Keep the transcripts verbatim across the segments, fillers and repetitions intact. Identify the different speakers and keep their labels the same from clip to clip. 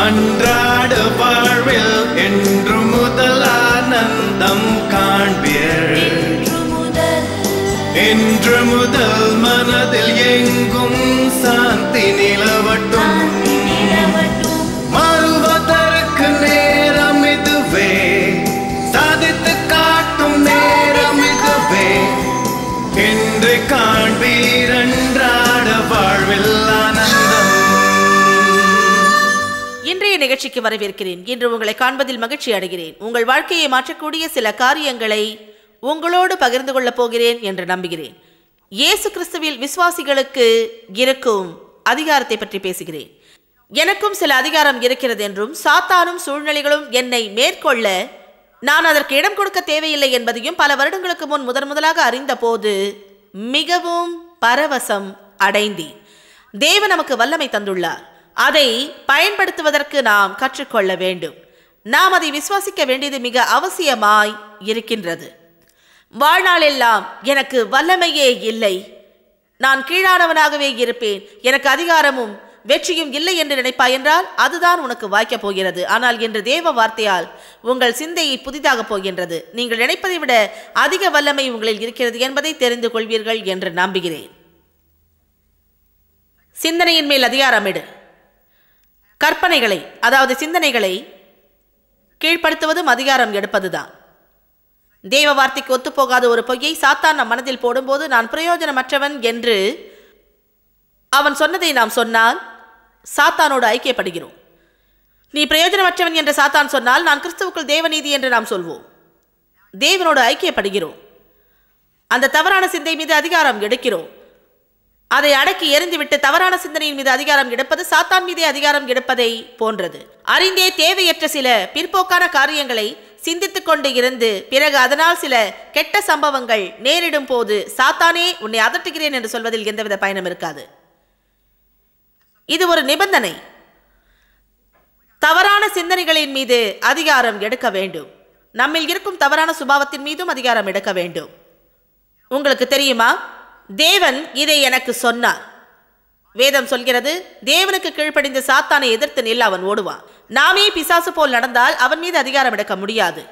Speaker 1: அன்றாட வாழ்வில் என்று முதல் ஆனந்தம் காண்பீர். என்று முதல் மனதில் எங்கும் சாந்தி நிலவட்டும். மாறுவதற்கு நேரம் இதுவே, சாதித்து காட்டும் நேரம் இதுவே. என்று காண்பீர் அன்றாட வாழ்வில் ஆனந்தம்.
Speaker 2: இன்றைய நிகழ்ச்சிக்கு வரவேற்கிறேன். இன்று உங்களை காண்பதில் மகிழ்ச்சி அடைகிறேன். உங்கள் வாழ்க்கையை மாற்றக்கூடிய சில காரியங்களை உங்களோடு பகிர்ந்து கொள்ளப் போகிறேன் என்று நம்புகிறேன். இயேசு கிறிஸ்துவில் விசுவாசிகளுக்கு இருக்கும் அதிகாரத்தை பற்றி பேசுகிறேன். எனக்கும் சில அதிகாரம் இருக்கிறது என்றும் சாத்தானும் சூழ்நிலைகளும் என்னை மேற்கொள்ள நான் அதற்கு இடம் கொடுக்க தேவையில்லை என்பதையும் பல வருடங்களுக்கு முன் முதன் முதலாக அறிந்த போது மிகவும் பரவசம் அடைந்தேன். தேவன் நமக்கு வல்லமை தந்துள்ளார். அதை பயன்படுத்துவதற்கு நாம் கற்றுக்கொள்ள வேண்டும். நாம் அதை விசுவாசிக்க வேண்டியது மிக அவசியமாய் இருக்கின்றது. வாழ்நாளெல்லாம் எனக்கு வல்லமையே இல்லை, நான் கீழானவனாகவே இருப்பேன், எனக்கு அதிகாரமும் வெற்றியும் இல்லை என்று நினைப்பாய் என்றால் அதுதான் உனக்கு வாய்க்கப் போகிறது. ஆனால் இன்று தேவ வார்த்தையால் உங்கள் சிந்தையை புதிதாக போகின்றது. நீங்கள் நினைப்பதை விட அதிக வல்லமை உங்களில் இருக்கிறது என்பதை தெரிந்து கொள்வீர்கள் என்று நம்புகிறேன். சிந்தனையின் மேல் அதிகாரம் எடு. கற்பனைகளை, அதாவது சிந்தனைகளை கீழ்ப்படுத்துவதும் அதிகாரம் எடுப்பதுதான். தேவ வார்த்தைக்கு ஒத்துப்போகாத ஒரு பொய்யை சாத்தான் நம் மனதில் போடும்போது நான் பிரயோஜனமற்றவன் என்று அவன் சொன்னதை நாம் சொன்னால் சாத்தானோடு ஐக்கியப்படுகிறோம். நீ பிரயோஜனமற்றவன் என்று சாத்தான் சொன்னால் நான் கிறிஸ்துவுக்குள் தேவநீதி என்று நாம் சொல்வோம். தேவனோடு ஐக்கியப்படுகிறோம். அந்த தவறான சிந்தை மீது அதிகாரம் எடுக்கிறோம். அதை அடக்கி எறிந்துவிட்டு தவறான சிந்தனையின் மீது அதிகாரம் எடுப்பது சாத்தான் மீதே அதிகாரம் எடுப்பதை போன்றது. அறிந்தே தேவையற்ற சில பிற்போக்கான காரியங்களை சிந்தித்துக் கொண்டு இருந்து பிறகு அதனால் சில கெட்ட சம்பவங்கள் நேரிடும் போது சாத்தானே உன்னை அதட்டுகிறேன் என்று சொல்வதில் எந்தவித பயனும் இருக்காது. இது ஒரு நிபந்தனை. தவறான சிந்தனைகளின் மீது அதிகாரம் எடுக்க வேண்டும். நம்மில் இருக்கும் தவறான சுபாவத்தின் மீதும் அதிகாரம் எடுக்க வேண்டும். உங்களுக்கு தெரியுமா, தேவன் இதை எனக்கு சொன்னார். வேதம் சொல்கிறது, தேவனுக்கு கீழ்ப்படிந்து சாத்தானை எதிர்த்து நில், அவன் ஓடுவான். நாமே பிசாசு போல் நடந்தால் அவன் மீது அதிகாரம் எடுக்க முடியாது,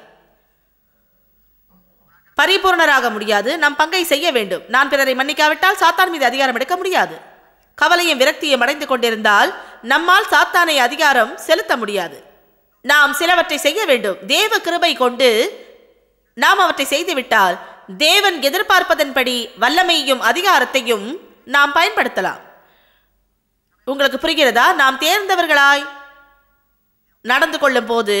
Speaker 2: பரிபூர்ணராக முடியாது. நம் பங்கை செய்ய வேண்டும். நான் பிறரை மன்னிக்காவிட்டால் சாத்தான் மீது அதிகாரம் எடுக்க முடியாது. கவலையும் விரக்தியும் அடைந்து கொண்டிருந்தால் நம்மால் சாத்தானை அதிகாரம் செலுத்த முடியாது. நாம் சிலவற்றை செய்ய வேண்டும். தேவ கிருபை கொண்டு நாம் அவற்றை செய்துவிட்டால் தேவன் எதிர்பார்ப்பதன்படி வல்லமையையும் அதிகாரத்தையும் நாம் பயன்படுத்தலாம். உங்களுக்கு புரிகிறதா? நாம் தேர்ந்தவர்களாய் நடந்து கொள்ளும் போது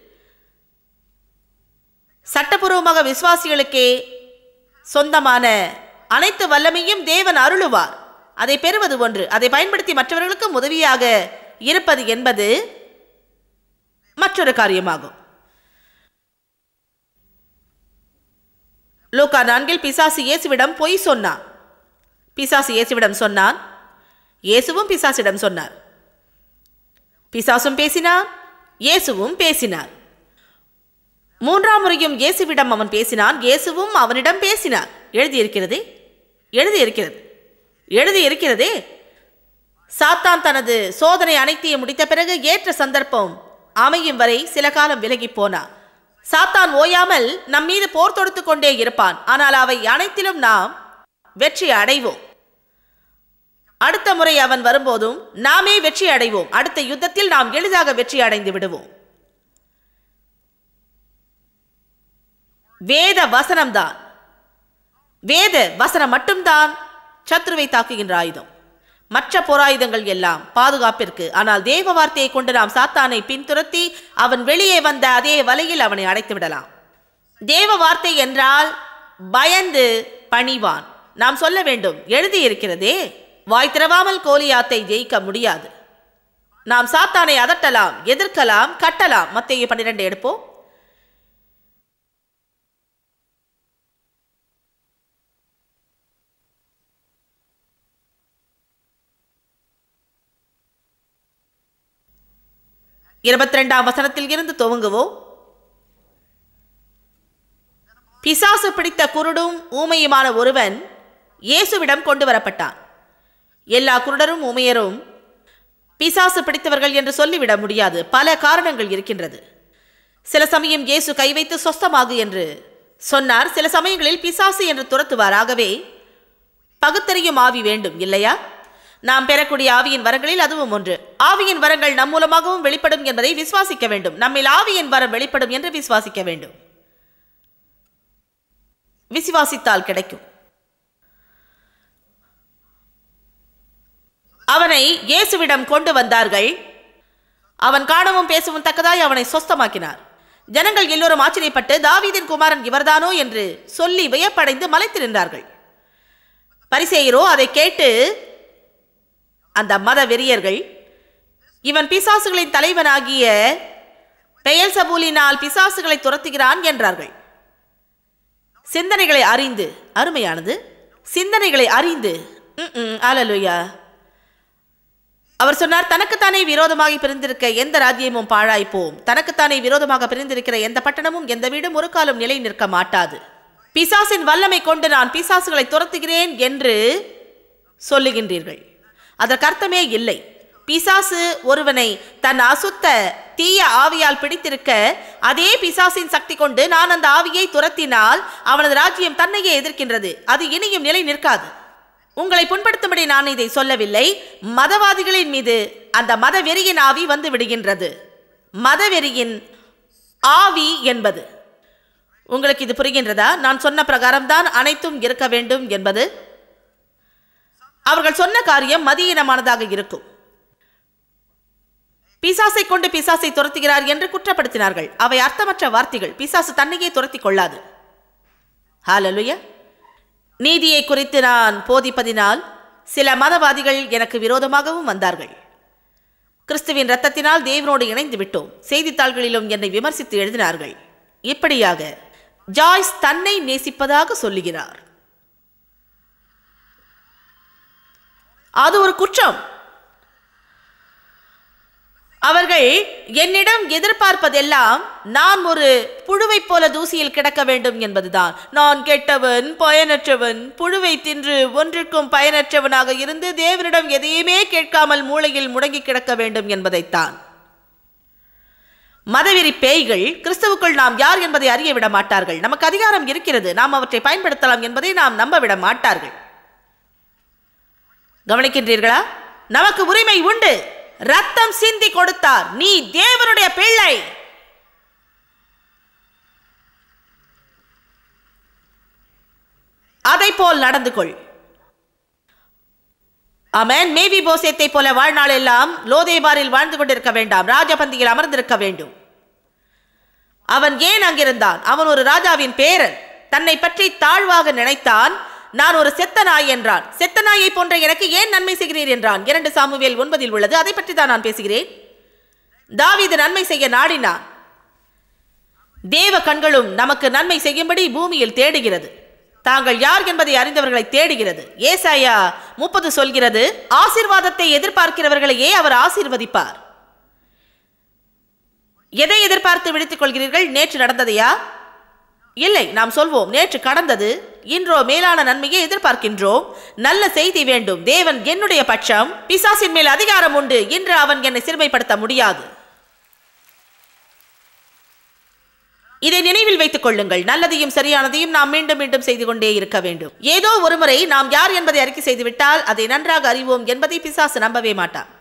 Speaker 2: சட்டபூர்வமாக விசுவாசிகளுக்கே சொந்தமான அனைத்து வல்லமையும் தேவன் அருளுவார். அதை பெறுவது ஒன்று, அதை பயன்படுத்தி மற்றவர்களுக்கும் உதவியாக இருப்பது என்பது மற்றொரு காரியமாகும். லூக்கா நான்கில் பிசாசு இயேசுவிடம் பொய் சொன்னான். பிசாசு இயேசுவிடம் சொன்னான், இயேசுவும் பிசாசிடம் சொன்னார். பிசாசும் பேசினான், இயேசுவும் பேசினார். மூன்றாம் முறையும் இயேசுவிடம் அவன் பேசினான், இயேசுவும் அவனிடம் பேசினார். எழுதியிருக்கிறதே எழுதியிருக்கிறது எழுதியிருக்கிறதே சாத்தான் தனது சோதனை அனைத்தையும் முடித்த பிறகு ஏற்ற சந்தர்ப்பம் அமையும் வரை சில காலம் விலகி போனான். சாத்தான் ஓயாமல் நம் மீது போர் தொடுத்து கொண்டே இருப்பான். ஆனால் அவை அனைத்திலும் நாம் வெற்றி அடைவோம். அடுத்த முறை அவன் வரும்போதும் நாமே வெற்றி அடைவோம். அடுத்த யுத்தத்தில் நாம் எளிதாக வெற்றி அடைந்து விடுவோம். வேத வசனம்தான், வேத வசனம் மட்டும்தான் சத்ருவை தாக்குகின்ற ஆயுதம். மற்ற போராயுதங்கள் எல்லாம் பாதுகாப்பிற்கு. ஆனால் தேவ வார்த்தையை கொண்டு நாம் சாத்தானை பின்துரத்தி அவன் வெளியே வந்த அதே வலையில் அவனை அடைத்து விடலாம். தேவ வார்த்தை என்றால் பயந்து பணிவான். நாம் சொல்ல வேண்டும், எழுதியிருக்கிறதே. வாய் திறவாமல் கோலியாத்தை ஜெயிக்க முடியாது. நாம் சாத்தானை அதட்டலாம், எதிர்க்கலாம், கட்டலாம். மத்தேயு பன்னிரண்டு எடுப்போம். இருபத்தி ரெண்டாம் வசனத்தில் இருந்து துவங்குவோம். பிசாசு பிடித்த குருடும் ஊமையுமான ஒருவன் இயேசுவிடம் கொண்டு வரப்பட்டான். எல்லா குருடரும் ஊமையரும் பிசாசு பிடித்தவர்கள் என்று சொல்லிவிட முடியாது. பல காரணங்கள் இருக்கின்றது. சில சமயம் இயேசு கை வைத்து சொஸ்தமாகு என்று சொன்னார். சில சமயங்களில் பிசாசு என்று துரத்துவார். ஆகவே பகுத்தறியும் ஆவி வேண்டும் இல்லையா? நாம் பெறக்கூடிய ஆவியின் வரங்களில் அதுவும் ஒன்று. ஆவியின் வரங்கள் நம் மூலமாகவும் வெளிப்படும் என்பதை விசுவாசிக்க வேண்டும். நம்மில் ஆவியின் வரம் வெளிப்படும் என்று விசுவாசிக்க வேண்டும். விசுவாசித்தால் கிடைக்கும். அவனை இயேசுவிடம் கொண்டு வந்தார்கள். அவன் காணவும் பேசவும் தக்கதாய் அவனை சொஸ்தமாக்கினார். ஜனங்கள் எல்லோரும் ஆச்சரியப்பட்டு தாவீதின் குமாரன் இவர்தானோ என்று சொல்லி வியப்படைந்து மலைத்து நின்றார்கள். பரிசேயரோ அதை கேட்டு அந்த மத வெறியர்கள், இவன் பிசாசுகளின் தலைவனாகிய பெயல்சபூலினால் பிசாசுகளை துரத்துகிறான் என்றார்கள். சிந்தனைகளை அறிந்து, அருமையானது, சிந்தனைகளை அறிந்து, அல்லேலூயா. அவர் சொன்னார், தனக்குத்தானே விரோதமாக பிரிந்திருக்க எந்த ராஜ்யமும் பாழாய்ப்போம். தனக்குத்தானே விரோதமாக பிரிந்திருக்கிற எந்த பட்டணமும் எந்த வீடும் ஒரு காலம் நிலை நிற்க மாட்டாது. பிசாசின் வல்லமை கொண்டு நான் பிசாசுகளை துரத்துகிறேன் என்று சொல்லுகின்றீர்கள். அதற்கு அர்த்தமே இல்லை. பிசாசு ஒருவனை தன் அசுத்த தீய ஆவியால் பிடித்திருக்க, அதே பிசாசின் சக்தி கொண்டு நான் அந்த ஆவியை துரத்தினால் அவனது ராஜ்யம் தன்னையே எதிர்க்கின்றது. அது இனியும் நிலை நிற்காது. உங்களை புண்படுத்தும்படி நான் இதை சொல்லவில்லை. மதவாதிகளின் மீது அந்த மதவெறியின் ஆவி வந்து விடுகின்றது. மதவெறியின் ஆவி என்பது உங்களுக்கு இது புரிகின்றதா? நான் சொன்ன பிரகாரம்தான் அனைத்தும் இருக்க வேண்டும் என்பது. அவர்கள் சொன்ன காரியம் மதியீனமானதாக இருக்கும். பிசாசை கொண்டு பிசாசை துரத்துகிறார் என்று குற்றப்படுத்தினார்கள். அவை அர்த்தமற்ற வார்த்தைகள். பிசாசு தன்னையே துரத்தி கொள்ளாது. ஹல்லேலூயா. நீதியை குறித்து நான் போதிப்பதினால் சில மதவாதிகள் எனக்கு விரோதமாகவும் வந்தார்கள். கிறிஸ்துவின் இரத்தத்தினால் தேவனோடு இணைந்து விட்டோம். செய்தித்தாள்களிலும் என்னை விமர்சித்து எழுதினார்கள். இப்படியாக ஜாய்ஸ் தன்னை நேசிப்பதாக சொல்லுகிறார். அது ஒரு குற்றம். அவர்கள் என்னிடம் எதிர்பார்ப்பதெல்லாம் நான் ஒரு புழுவை போல தூசியில் கிடக்க வேண்டும் என்பதுதான். நான் கெட்டவன், பயனற்றவன், புழுவை தின்று ஒன்றுக்கும் பயனற்றவனாக இருந்து தேவனிடம் எதையுமே கேட்காமல் மூளையில் முடங்கி கிடக்க வேண்டும் என்பதைத்தான். மதவெறி பேய்கள் கிறிஸ்துவுக்குள் நாம் யார் என்பதை அறிய விட மாட்டார்கள். நமக்கு அதிகாரம் இருக்கிறது, நாம் அவற்றை பயன்படுத்தலாம் என்பதை நாம் நம்ப விட மாட்டார்கள். கவனிக்கின்றீர்களா? நமக்கு உரிமை உண்டு. ரத்தம் சிந்தி கொடுத்தார். நீ தேவனுடைய பிள்ளை. அதை போல் நடந்து கொள். ஆமென். மேவி போசேத்தை போல வாழ்நாள் எல்லாம் லோதேபாரில் வாழ்ந்து கொண்டிருக்க வேண்டாம். ராஜபந்தியில் அமர்ந்திருக்க வேண்டும். அவன் ஏன் அங்கிருந்தான்? அவன் ஒரு ராஜாவின் பேரன். தன்னை பற்றி தாழ்வாக நினைத்தான். நான் ஒரு செத்த நாய் என்றான். செத்த நாயை போன்ற எனக்கு ஏன் நன்மை செய்கிறீர் என்றான். இரண்டு சாமுவேல் ஒன்பதில் உள்ளது. அதை பற்றி தான் நான் பேசுகிறேன். தாவீது நன்மை செய்ய நாடினான். தேவ கண்களும் நமக்கு நன்மை செய்யும்படி பூமியில் தேடுகிறது. தாங்கள் யார் என்பதை அறிந்தவர்களை தேடுகிறது. ஏசாயா முப்பது சொல்கிறது, ஆசீர்வாதத்தை எதிர்பார்க்கிறவர்களையே அவர் ஆசீர்வதிப்பார். எதை எதிர்பார்த்து விடுத்துக் கொள்கிறீர்கள்? நேற்று நடந்ததையா? இல்லை. நாம் சொல்வோம், நேற்று கடந்தது. இன்றோ மேலான நன்மையை எதிர்பார்க்கின்றோம். நல்ல செய்தி வேண்டும். தேவன் என்னுடைய பட்சம். பிசாசின் மேல் அதிகாரம் உண்டு. இன்று அவன் என்னை சிறுமைப்படுத்த முடியாது. இதை நினைவில் வைத்துக் கொள்ளுங்கள். நல்லதையும் சரியானதையும் நாம் மீண்டும் மீண்டும் செய்து கொண்டே இருக்க வேண்டும். ஏதோ ஒரு முறை நாம் யார் என்பதை அறிக்கை செய்துவிட்டால் அதை நன்றாக அறிவோம் என்பதை பிசாசு நம்பவே மாட்டான்.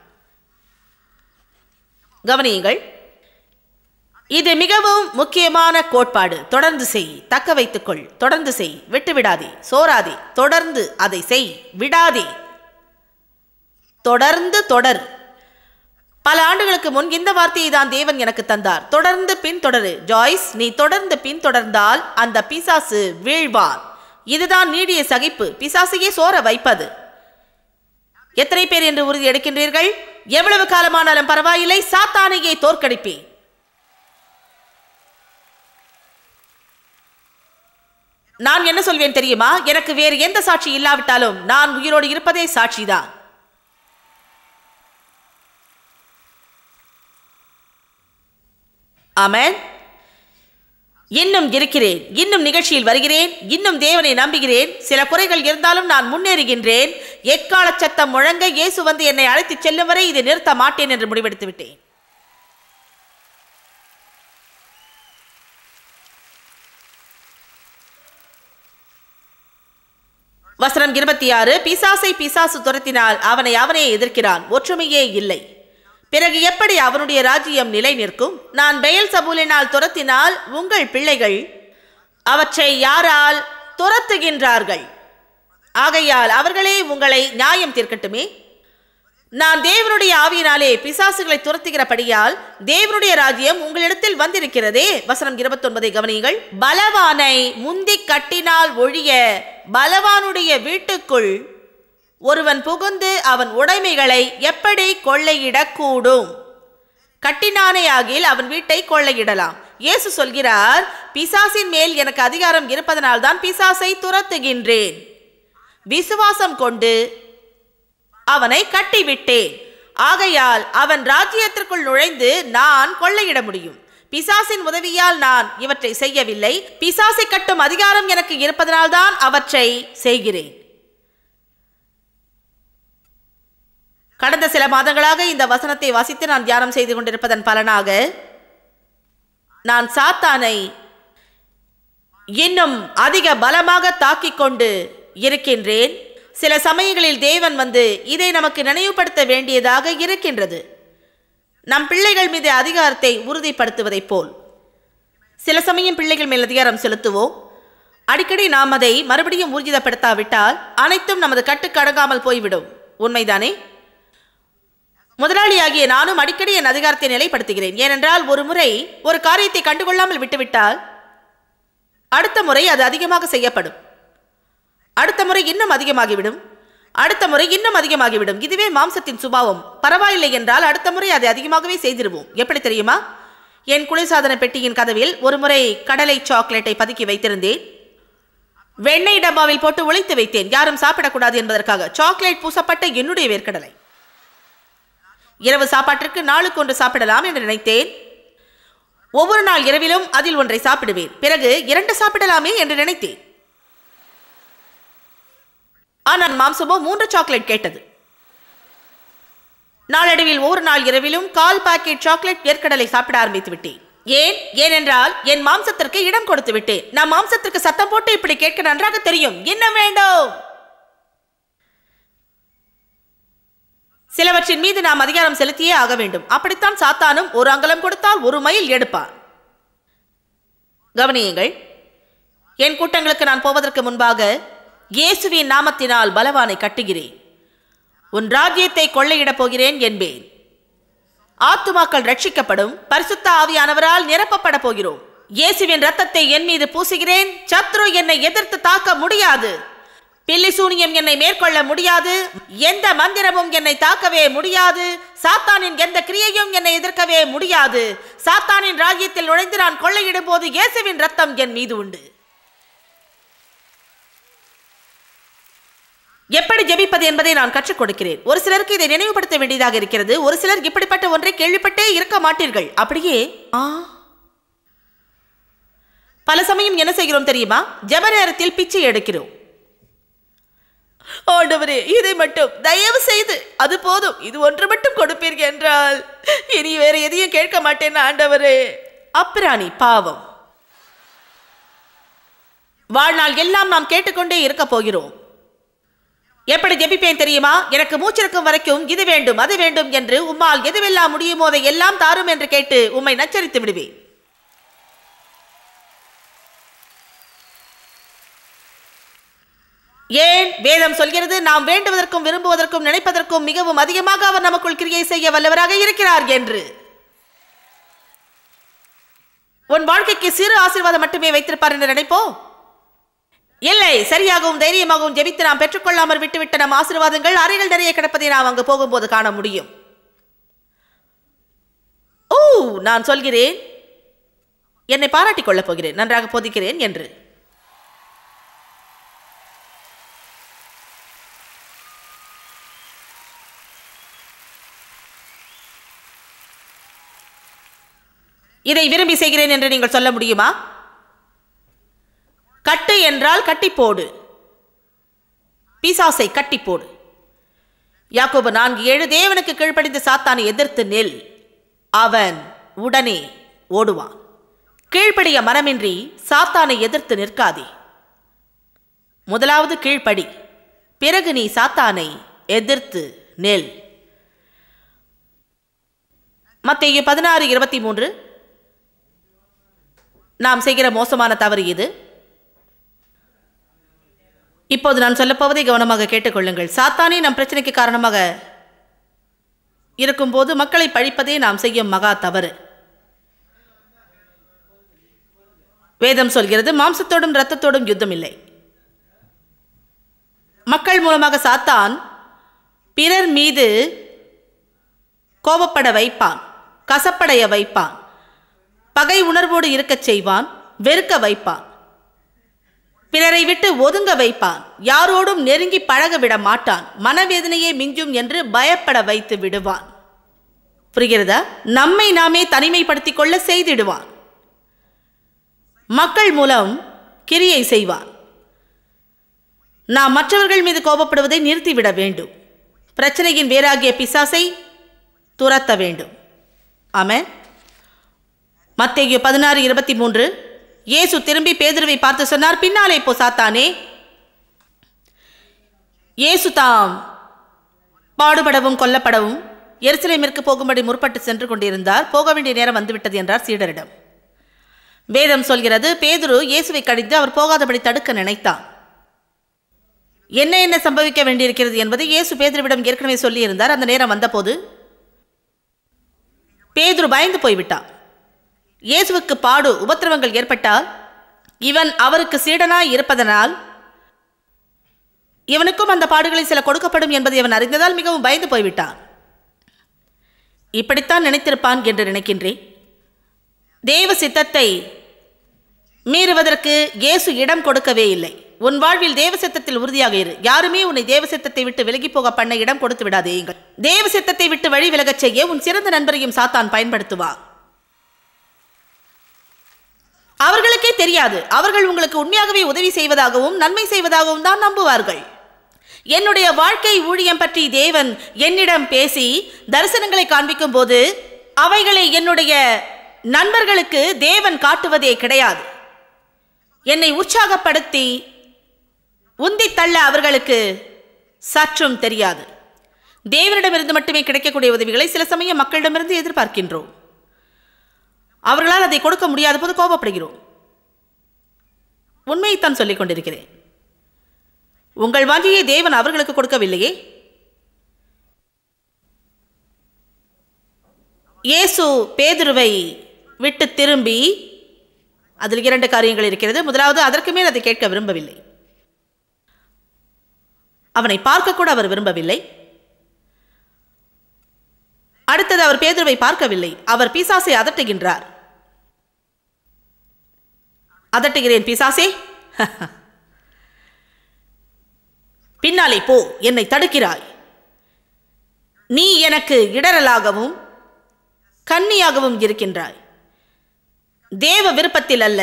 Speaker 2: கவனியுங்கள், இது மிகவும் முக்கியமான கோட்பாடு. தொடர்ந்து செய், தக்க வைத்துக்கொள். தொடர்ந்து செய், விட்டு விடாதே, சோராதே. தொடர்ந்து அதை செய், விடாதே. தொடர்ந்து தொடர். பல ஆண்டுகளுக்கு முன் இந்த வார்த்தையை தான் தேவன் எனக்கு தந்தார். தொடர்ந்து பின் தொடரு. ஜாய்ஸ், நீ தொடர்ந்து பின் தொடர்ந்தால் அந்த பிசாசு வீழ்வான். இதுதான் நீடிய சகிப்பு, பிசாசையே சோர வைப்பது. எத்தனை பேர் என்று உறுதி எடுக்கின்றீர்கள்? எவ்வளவு காலமானாலும் பரவாயில்லை, சாத்தானையே தோற்கடிப்பேன். நான் என்ன சொல்வேன் தெரியுமா? எனக்கு வேறு எந்த சாட்சி இல்லாவிட்டாலும் நான் உயிரோடு இருப்பதே சாட்சிதான். ஆமென். இன்னும் இருக்கிறேன், இன்னும் நிகழ்ச்சியில் வருகிறேன், இன்னும் தேவனை நம்புகிறேன். சில குறைகள் இருந்தாலும் நான் முன்னேறுகின்றேன். எக்கால சத்தம் முழங்க இயேசு வந்து என்னை அழைத்து செல்லும் வரை இதை நிறுத்த மாட்டேன் என்று முடிவெடுத்து விட்டேன். வசனம் இருபத்தி ஆறு. பிசாசை பிசாசு துரத்தினால் அவனை அவனே எதிர்க்கிறான், ஒற்றுமையே இல்லை. பிறகு எப்படி அவனுடைய ராஜ்யம் நிலை நிற்கும்? நான் பெயல் சபூலினால் துரத்தினால் உங்கள் பிள்ளைகள் அவற்றை யாரால் துரத்துகின்றார்கள்? ஆகையால் அவர்களே உங்களை நியாயம் தீர்க்கட்டுமே. நான் தேவனுடைய ஆவியினாலே பிசாசுகளை துரத்துகிறபடியால் தேவனுடைய ராஜ்யம் உங்களிடத்தில் வந்திருக்கிறதே. வசனம் இருபத்தி ஒன்பதை கவனியுங்கள். பலவானை முந்தி கட்டினால் ஒழிய பலவானுடைய வீட்டுக்குள் ஒருவன் புகுந்து அவன் உடைமைகளை எப்படி கொள்ளையிடக்கூடும்? கட்டினானே ஆகில் அவன் வீட்டை கொள்ளையிடலாம். இயேசு சொல்கிறார், பிசாசின் மேல் எனக்கு அதிகாரம் இருப்பதனால் தான் பிசாசை துரத்துகின்றேன். விசுவாசம் கொண்டு அவனை கட்டிவிட்டேன். ஆகையால் அவன் ராஜ்யத்திற்குள் நுழைந்து நான் கொள்ளையிட முடியும். பிசாசின் உதவியால் நான் இவற்றை செய்யவில்லை. பிசாசை கட்டும் அதிகாரம் எனக்கு இருப்பதனால் தான் அவற்றை செய்கிறேன். கடந்த சில மாதங்களாக இந்த வசனத்தை வாசித்து நான் தியானம் செய்து கொண்டிருப்பதன் பலனாக நான் சாத்தானை இன்னும் அதிக பலமாக தாக்கிக் கொண்டு இருக்கின்றேன். சில சமயங்களில் தேவன் வந்து இதை நமக்கு நினைவுபடுத்த வேண்டியதாக இருக்கின்றது. நம் பிள்ளைகள் மீது அதிகாரத்தை உறுதிப்படுத்துவதைப் போல் சில சமயம் பிள்ளைகள் மேல் அதிகாரம் செலுத்துவோம். அடிக்கடி நாம் அதை மறுபடியும் ஊர்ஜிதப்படுத்தாவிட்டால் அனைத்தும் நமது கட்டுக்கு அடங்காமல் போய்விடும். உண்மைதானே? முதலாளியாகிய நானும் அடிக்கடி என் அதிகாரத்தை நிலைப்படுத்துகிறேன். ஏனென்றால் ஒரு முறை ஒரு காரியத்தை கண்டுகொள்ளாமல் விட்டுவிட்டால் அடுத்த முறை அது அதிகமாக செய்யப்படும், அடுத்த முறை இன்னும் அதிகமாகிவிடும், அடுத்த முறை இன்னும் அதிகமாகிவிடும். இதுவே மாம்சத்தின் சுபாவம். பரவாயில்லை என்றால் அடுத்த முறை அதை அதிகமாகவே செய்திருவோம். எப்படி தெரியுமா? என் குளிர்சாதன பெட்டியின் கதவில் ஒரு முறை கடலை சாக்லேட்டை பதுக்கி வைத்திருந்தேன். வெண்ணெய் டப்பாவில் போட்டு உழைத்து வைத்தேன், யாரும் சாப்பிடக்கூடாது என்பதற்காக. சாக்லேட் பூசப்பட்ட என்னுடைய வேர்க்கடலை. இரவு சாப்பாட்டிற்கு நாளுக்கு ஒன்று சாப்பிடலாம் என்று நினைத்தேன். ஒவ்வொரு நாள் இரவிலும் அதில் ஒன்றை சாப்பிடுவேன். பிறகு இரண்டு சாப்பிடலாமே என்று நினைத்தேன். ஆனால் மாம்சமோ மூன்று சாக்லேட் கேட்டது. நாளடைவில் ஒவ்வொரு நாள் இரவிலும் கால் பாக்கெட் சாக்லேட் வேர்க்கடலை சாப்பிட ஆரம்பித்து விட்டேன். ஏன்? ஏனென்றால் என் மாம்சத்திற்கு இடம் கொடுத்து விட்டேன். நான் மாம்சத்திற்கு சத்தம் போட்டு இப்படி கேட்க நன்றாக தெரியும், என்ன வேண்டும். சிலவற்றின் மீது நாம் அதிகாரம் செலுத்தியே ஆக வேண்டும். அப்படித்தான் சாத்தானும் ஒரு அங்கலம் கொடுத்தால் ஒரு மைல் எடுப்பான். கவனியுங்கள், என் கூட்டங்களுக்கு நான் போவதற்கு முன்பாக இயேசுவின் நாமத்தினால் பலவானை கட்டுகிறேன், உன் ராஜ்யத்தை கொள்ளையிடப் போகிறேன் என்பேன். ஆத்துமாக்கள் ரட்சிக்கப்படும், பரிசுத்த ஆவியானவரால் நிரப்பப்பட போகிறோம். இயேசுவின் ரத்தத்தை என் மீது பூசுகிறேன். சத்ரு என்னை எதிர்த்து தாக்க முடியாது. பில்லி சூனியம் என்னை மேற்கொள்ள முடியாது. எந்த மந்திரமும் என்னை தாக்கவே முடியாது. சாத்தானின் எந்த கிரியையும் என்னை எதிர்க்கவே முடியாது. சாத்தானின் ராஜ்யத்தில் நுழைந்து நான் கொள்ளையிடும் போது இயேசுவின் ரத்தம் என் மீது உண்டு. எப்படி ஜெபிப்பது என்பதை நான் கற்றுக் கொடுக்கிறேன். ஒரு சிலருக்கு இதை நினைவுபடுத்த வேண்டியதாக இருக்கிறது. ஒரு சிலர் இப்படிப்பட்ட ஒன்றை கேள்விப்பட்டே இருக்க மாட்டீர்கள். அப்படியே ஆ பல சமயம் என்ன செய்கிறோம் தெரியுமா? ஜெப நேரத்தில் பிச்சை எடுக்கிறோம். ஆண்டவரே, இதை மட்டும் தயவு செய்து, அது போதும், இது ஒன்று மட்டும் கொடுப்பீர்கள் என்றால் இனி வேற எதையும் கேட்க மாட்டேன் ஆண்டவரே. அப்பிராணி பாவம். வாழ்நாள் எல்லாம் நாம் கேட்டுக்கொண்டே இருக்க போகிறோம். எப்படி ஜெபிப்பேன் தெரியுமா? எனக்கு மூச்சிருக்கும் வரைக்கும் இது வேண்டும் அது வேண்டும் என்று உம்மால் எதுவெல்லாம் முடியுமோ அதை எல்லாம் தாரும் என்று கேட்டு உம்மை நச்சரித்து விடுவேன். ஏன்? வேதம் சொல்கிறது, நாம் வேண்டுவதற்கும் விரும்புவதற்கும் நினைப்பதற்கும் மிகவும் அதிகமாக அவர் நமக்குள் கிரியை செய்ய வல்லவராக இருக்கிறார் என்று. உன் வாழ்க்கைக்கு சிறு ஆசீர்வாதம் மட்டுமே வைத்திருப்பார் என்று நினைப்போ? இல்லை, சரியாகவும் தைரியமாகவும் ஜெபித்து நாம் பெற்றுக்கொள்ளாமல் விட்டுவிட்ட நம் ஆசீர்வாதங்கள் அறைகள் நிறைய கிடப்பதை நாம் அங்கு போகும்போது காண முடியும். ஓ, நான் சொல்கிறேன், என்னை பாராட்டிக் கொள்ளப் போகிறேன், நன்றாக போதிக்கிறேன் என்று. இதை விரும்பி செய்கிறேன் என்று நீங்கள் சொல்ல முடியுமா? என்றால் கட்டி போடு, பிசாசை கட்டி போடு. யாக்கோபு நான்கு ஏழு, தேவனுக்கு கீழ்ப்படிந்து சாத்தானை எதிர்த்து நெல், அவன் உடனே ஓடுவான். கீழ்ப்படிய மனமின்றி சாத்தானை எதிர்த்து நிற்காதே. முதலாவது கீழ்ப்படி, பிறகு நீ சாத்தானை எதிர்த்து நெல். மத்தேயு பதினாறு இருபத்தி மூன்று. நாம் செய்கிற மோசமான தவறு இது. இப்போது நான் சொல்லப்போவதை கவனமாக கேட்டுக்கொள்ளுங்கள். சாத்தானே நம் பிரச்சனைக்கு காரணமாக இருக்கும்போது மக்களை பழிப்பதே நாம் செய்யும் மகா தவறு. வேதம் சொல்கிறது, மாம்சத்தோடும் இரத்தத்தோடும் யுத்தம் இல்லை. மக்கள் மூலமாக சாத்தான் பிறர் மீது கோபப்பட வைப்பான், கசப்படைய வைப்பான், பகை உணர்வோடு இருக்கச் செய்வான், வெறுக்க வைப்பான், பிறரை விட்டு ஒதுங்க வைப்பான், யாரோடும் நெருங்கி பழக விட மாட்டான், மனவேதனையே மிஞ்சும் என்று பயப்பட வைத்து விடுவான். புரிகிறதா? நம்மை நாமே தனிமைப்படுத்திக் கொள்ள செய்திடுவான். மக்கள் மூலம் கிரியை செய்வான். நாம் மற்றவர்கள் மீது கோபப்படுவதை நிறுத்திவிட வேண்டும். பிரச்சனையின் வேறாகிய பிசாசை துரத்த வேண்டும். ஆமென். மத்தேயு பதினாறு இருபத்தி மூன்று. இயேசு திரும்பி பேதுருவை பார்த்து சொன்னார், பின்னாலே போ சாத்தானே. இயேசு தாம் பாடுபடவும் கொல்லப்படவும் எருசலேமிற்கு போகும்படி முற்பட்டு சென்று கொண்டிருந்தார். போக வேண்டிய நேரம் வந்துவிட்டது என்றார் சீடரிடம். வேதம் சொல்கிறது, பேதுரு இயேசுவை கடிந்து அவர் போகாதபடி தடுக்க நினைத்தான். என்ன என்ன சம்பவிக்க வேண்டியிருக்கிறது என்பதை இயேசு பேதுருவிடம் ஏற்கனவே சொல்லியிருந்தார். அந்த நேரம் வந்தபோது பேதுரு பயந்து போய்விட்டான். இயேசுவுக்கு பாடு உபத்திரவங்கள் ஏற்பட்டால் இவன் அவருக்கு சீடனாய் இருப்பதனால் இவனுக்கும் அந்த பாடுகளில் சில கொடுக்கப்படும் என்பதை அவன் அறிந்ததால் மிகவும் பயந்து போய்விட்டான். இப்படித்தான் நினைத்திருப்பான் என்று நினைக்கின்றேன். தேவ சித்தத்தை மீறுவதற்கு இயேசு இடம் கொடுக்கவே இல்லை. உன் வாழ்வில் தேவ சித்தத்தில் உறுதியாக இரு. யாருமே உன்னை தேவ சித்தத்தை விட்டு விலகி போக பண்ண இடம் கொடுத்து விடாதேங்கள். தேவ சித்தத்தை விட்டு வழி விலகச் செய்ய உன் சிறந்த நண்பரையும் சாத்தான் பயன்படுத்துவார். அவர்களுக்கே தெரியாது, அவர்கள் உங்களுக்கு உண்மையாகவே உதவி செய்வதாகவும் நன்மை செய்வதாகவும் தான் நம்புவார்கள். என்னுடைய வாழ்க்கை ஊழியம் பற்றி தேவன் என்னிடம் பேசி தரிசனங்களை காண்பிக்கும் போது அவைகளை என்னுடைய நண்பர்களுக்கு தேவன் காட்டுவதே கிடையாது. என்னை உற்சாகப்படுத்தி உந்தி தள்ள அவர்களுக்கு சற்றும் தெரியாது. தேவனிடமிருந்து மட்டுமே கிடைக்கக்கூடிய உதவிகளை சில சமயம் மக்களிடமிருந்து எதிர்பார்க்கின்றோம். அவர்களால் அதை கொடுக்க முடியாத போது கோபப்படுகிறோம். உண்மையைத்தான் சொல்லிக் கொண்டிருக்கிறேன். உங்கள் வாஞ்சியை தேவன் அவர்களுக்கு கொடுக்கவில்லையே. இயேசு பேதுருவை விட்டு திரும்பி, அதில் இரண்டு காரியங்கள் இருக்கிறது. முதலாவது, அதற்கு மேல் அதை கேட்க விரும்பவில்லை. அவனை பார்க்க கூட அவர் விரும்பவில்லை. அடுத்தது, அவர் பேதுருவை பார்க்கவில்லை. அவர் பிசாசை அதட்டுகின்றார். அதட்டுகிறேன் பிசாசே, பின்னாலே போ, என்னை தடுக்கிறாய். நீ எனக்கு இடரலாகவும் கன்னியாகவும் இருக்கின்றாய். தேவ விருப்பத்தில் அல்ல,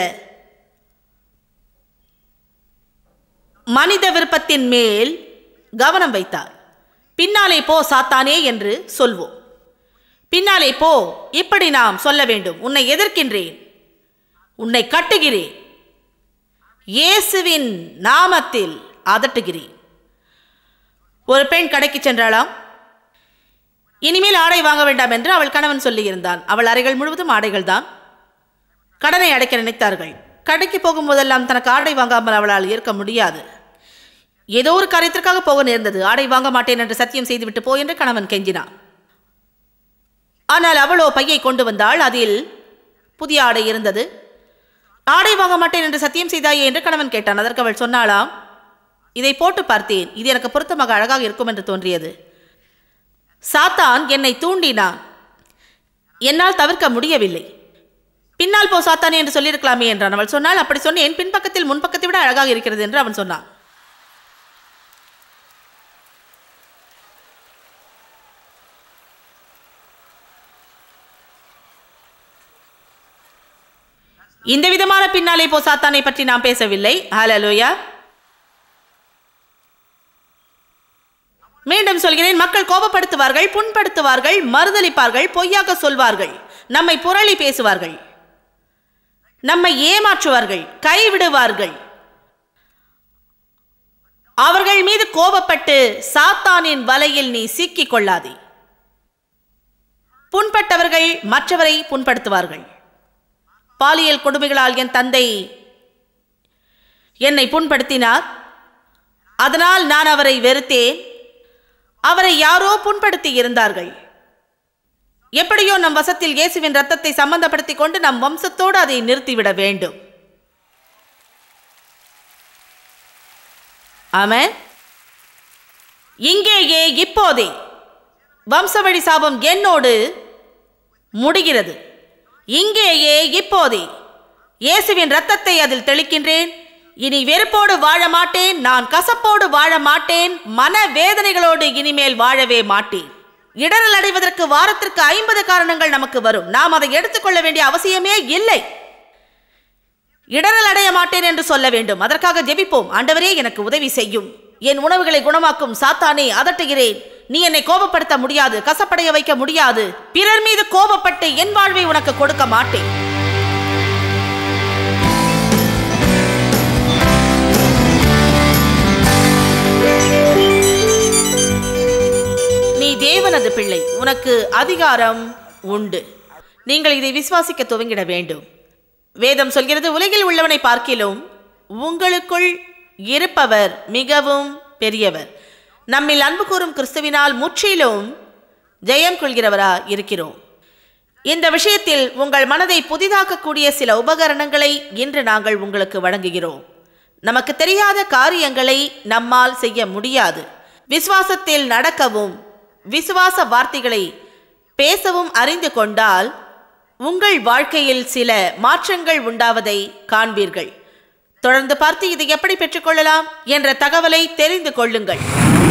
Speaker 2: மனித விருப்பத்தின் மேல் கவனம் வைத்தார். பின்னாலே போ சாத்தானே என்று சொல்வோம். பின்னாலே போ, இப்படி நாம் சொல்ல வேண்டும். உன்னை எதிர்க்கின்றேன், உன்னை கட்டுகிறேன், இயேசுவின் நாமத்தில் அதட்டுகிறேன். ஒரு பெண் கடைக்கு சென்றாளாம். இனிமேல் ஆடை வாங்க வேண்டாம் என்று அவள் கணவன் சொல்லியிருந்தான். அவள் அறைகள் முழுவதும் ஆடைகள் தான். கடனை அடைக்க நினைத்தார்கள். கடைக்கு போகும்போதெல்லாம் தனக்கு ஆடை வாங்காமல் அவளால் இருக்க முடியாது. ஏதோ ஒரு காரியத்திற்காக போக நேர்ந்தது. ஆடை வாங்க மாட்டேன் என்று சத்தியம் செய்துவிட்டு போ என்று கணவன் கெஞ்சினான். ஆனால் அவளோ பையை கொண்டு வந்தாள். அதில் புதிய ஆடை இருந்தது. ஆடை வாங்க மாட்டேன் என்று சத்தியம் செய்தாயே என்று கணவன் கேட்டான். அதற்கு அவள் சொன்னாளாம், இதை போட்டு பார்த்தேன், இது எனக்கு பொருத்தமாக அழகாக இருக்கும் என்று தோன்றியது. சாத்தான் என்னை தூண்டினான், என்னால் தவிர்க்க முடியவில்லை. பின்னால் போ சாத்தானே என்று சொல்லியிருக்கலாமே என்றான். அவள் சொன்னால், அப்படி சொன்னேன், பின்பக்கத்தில் முன்பக்கத்தை விட அழகாக இருக்கிறது என்று அவன் சொன்னான். இந்த விதமான பின்னாலே போ சாத்தானை பற்றி நாம் பேசவில்லை. ஹல்லேலூயா. மீண்டும் சொல்கிறேன், மக்கள் கோபப்படுத்துவார்கள், புண்படுத்துவார்கள், மறுதலிப்பார்கள், பொய்யாக சொல்வார்கள், நம்மை புரளி பேசுவார்கள், நம்மை ஏமாற்றுவார்கள், கைவிடுவார்கள். அவர்கள் மீது கோபப்பட்டு சாத்தானின் வலையில் நீ சிக்கிக் கொள்ளாதே. புண்பட்டவர்கள் மற்றவரை புண்படுத்துவார்கள். பாலியல் கொடுமைகளால் என் தந்தை என்னை புண்படுத்தினார், அதனால் நான் அவரை வெறுத்தேன். அவரை யாரோ புண்படுத்தி இருந்தார்கள். எப்படியோ நம் வசத்தில் இயேசுவின் ரத்தத்தை சம்பந்தப்படுத்திக் கொண்டு நம் வம்சத்தோடு அதை நிறுத்திவிட வேண்டும். ஆமென். இங்கேயே இப்போதே வம்சவழி சாபம் என்னோடு முடிகிறது. இங்கேயே இப்போதே இயேசுவின் ரத்தத்தை அதில் தெளிக்கின்றேன். இனி வெறுப்போடு வாழ மாட்டேன், நான் கசப்போடு வாழ மாட்டேன், மன வேதனைகளோடு இனிமேல் வாழவே மாட்டேன். இடரல் அடைவதற்கு வாரத்திற்கு ஐம்பது காரணங்கள் நமக்கு வரும். நாம் அதை எடுத்துக்கொள்ள வேண்டிய அவசியமே இல்லை. இடரல் அடைய மாட்டேன் என்று சொல்ல வேண்டும். அதற்காக ஜெபிப்போம். ஆண்டவரே, எனக்கு உதவி செய்யும். என் உணவுகளை குணமாக்கும். சாத்தானே, அதட்டுகிறேன். நீ என்னை கோபப்படுத்த முடியாது, கசப்படைய வைக்க முடியாது. பிறர் மீது கோபப்பட்டு என் வாழ்வை உனக்கு கொடுக்க மாட்டேன். நீ தேவனது பிள்ளை, உனக்கு அதிகாரம் உண்டு. நீங்கள் இதை விசுவாசிக்க துவங்கிட வேண்டும். வேதம் சொல்கிறது, உலகில் உள்ளவனை பார்க்கிலும் உங்களுக்குள் இருப்பவர் மிகவும் பெரியவர். நம்மில் அன்பு கூறும் கிறிஸ்துவினால் முற்றிலும் ஜெயம் கொள்கிறவரா இருக்கிறோம். இந்த விஷயத்தில் உங்கள் மனதை புதிதாக்கக்கூடிய சில உபகரணங்களை இன்று நாங்கள் உங்களுக்கு வழங்குகிறோம். நமக்கு தெரியாத காரியங்களை நம்மால் செய்ய முடியாது. விசுவாசத்தில் நடக்கவும் விசுவாச வார்த்தைகளை பேசவும் அறிந்து கொண்டால் உங்கள் வாழ்க்கையில் சில மாற்றங்கள் உண்டாவதை காண்பீர்கள். தொடர்ந்து பார்த்து இதை எப்படி பெற்றுக்கொள்ளலாம் என்ற தகவலை தெரிந்து கொள்ளுங்கள்.